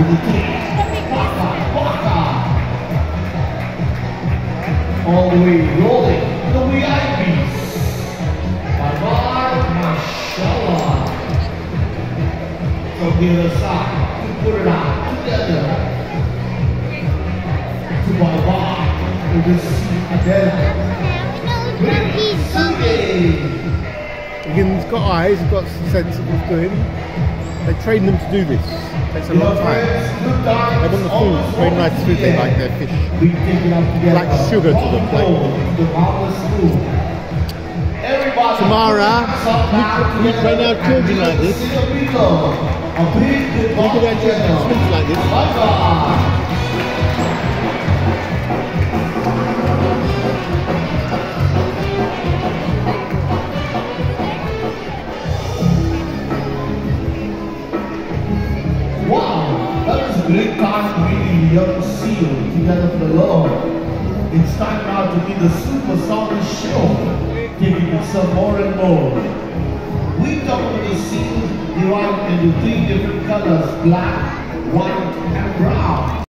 the team. Waka, waka. All the way rolling the VIPs. Bye-bye, mashallah. From the other side, we put it out together. To bye-bye, we will see Adela. He's got eyes, he's got a sense of what's doing. They train them to do this. It takes a long time. They want the food, very nice food, they like their fish. Like sugar to them. Tamara, can you train our children like this? Can you get our children to swim like this? Great time meeting the young seal together below. It's time now to be the superstar of the show, taking it some more and more. We talk about the seal divided into 3 different colors: black, white, and brown.